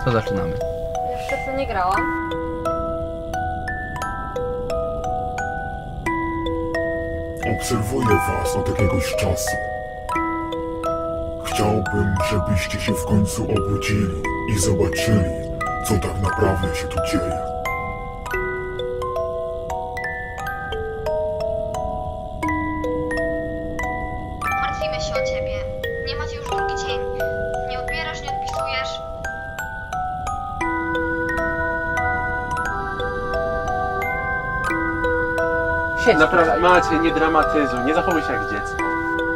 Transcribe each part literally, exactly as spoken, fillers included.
to zaczynamy. Jeszcze co nie grałam. Obserwuję was od jakiegoś czasu. Chciałbym, żebyście się w końcu obudzili i zobaczyli, co tak naprawdę się tu dzieje. Martwimy się o ciebie. Nie macie już drugi dzień. Nie odbierasz, nie odpisujesz. Siedź, Naprawdę, Macie, nie dramatyzuj, nie zachowuj się jak dziecko.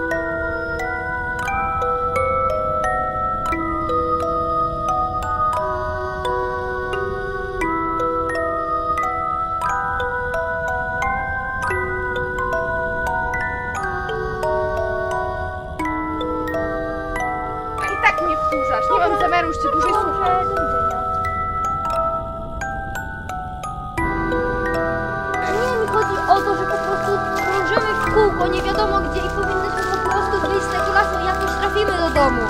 I tak mnie wkurzasz, nie mam zamiaru już cię dłużej słuchać. Nie mi chodzi o to, że po prostu krążymy w kółko, nie wiadomo gdzie i powinnyśmy po prostu wyjść z tego lasu i jakoś trafimy do domu.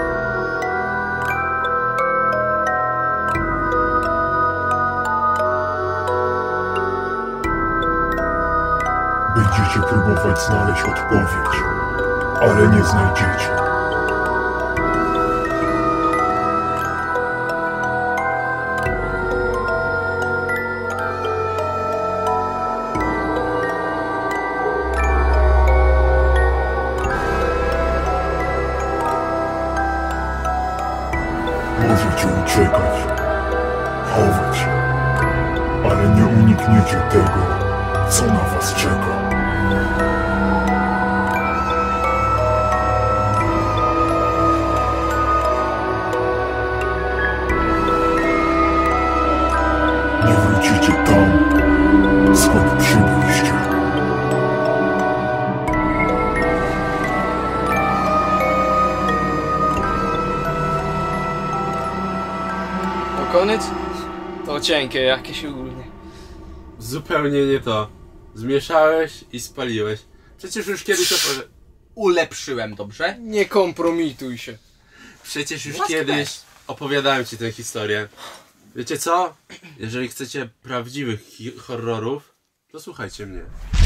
Będziecie próbować znaleźć odpowiedź, ale nie znajdziecie. Możecie uciekać, chować się, ale nie unikniecie tego, co na was czeka. Nie wrócicie tam, skąd przybyliście. To koniec? To cienkie jakieś ogólnie. Zupełnie nie to. Zmieszałeś i spaliłeś. Przecież już kiedyś opowi... Ulepszyłem, dobrze? Nie kompromituj się. Przecież już Łaskawę. kiedyś opowiadałem ci tę historię. Wiecie co? Jeżeli chcecie prawdziwych hi- horrorów, to słuchajcie mnie.